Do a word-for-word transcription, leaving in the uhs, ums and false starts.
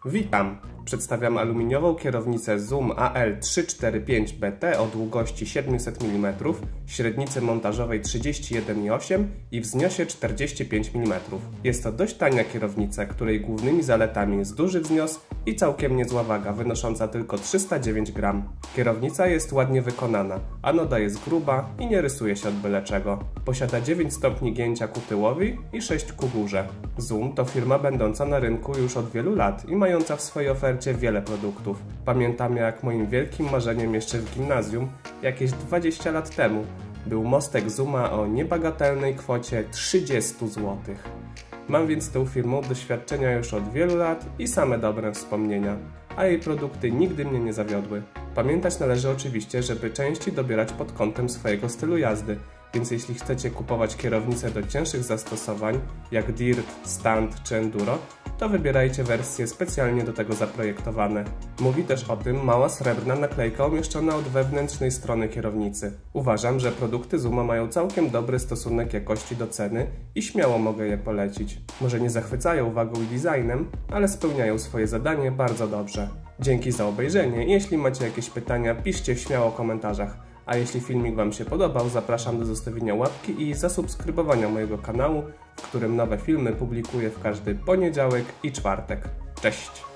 Witam! Przedstawiam aluminiową kierownicę Zoom A L trzysta czterdzieści pięć B T o długości siedemset milimetrów, średnicy montażowej trzydzieści jeden i osiem i wzniosie czterdzieści pięć milimetrów. Jest to dość tania kierownica, której głównymi zaletami jest duży wznios i całkiem niezła waga, wynosząca tylko trzysta dziewięć gramów. Kierownica jest ładnie wykonana, anoda jest gruba i nie rysuje się od byle czego. Posiada dziewięć stopni gięcia ku tyłowi i sześć ku górze. Zoom to firma będąca na rynku już od wielu lat i mająca w swojej ofercie wiele produktów. Pamiętam, jak moim wielkim marzeniem jeszcze w gimnazjum, jakieś dwadzieścia lat temu, był mostek Zooma o niebagatelnej kwocie trzydzieści złotych. Mam więc z tą firmą doświadczenia już od wielu lat i same dobre wspomnienia, a jej produkty nigdy mnie nie zawiodły. Pamiętać należy oczywiście, żeby części dobierać pod kątem swojego stylu jazdy, więc jeśli chcecie kupować kierownice do cięższych zastosowań, jak dirt, stand czy enduro, to wybierajcie wersje specjalnie do tego zaprojektowane. Mówi też o tym mała srebrna naklejka umieszczona od wewnętrznej strony kierownicy. Uważam, że produkty Zooma mają całkiem dobry stosunek jakości do ceny i śmiało mogę je polecić. Może nie zachwycają wagą i designem, ale spełniają swoje zadanie bardzo dobrze. Dzięki za obejrzenie. Jeśli macie jakieś pytania, piszcie śmiało w komentarzach. A jeśli filmik Wam się podobał, zapraszam do zostawienia łapki i zasubskrybowania mojego kanału, w którym nowe filmy publikuję w każdy poniedziałek i czwartek. Cześć!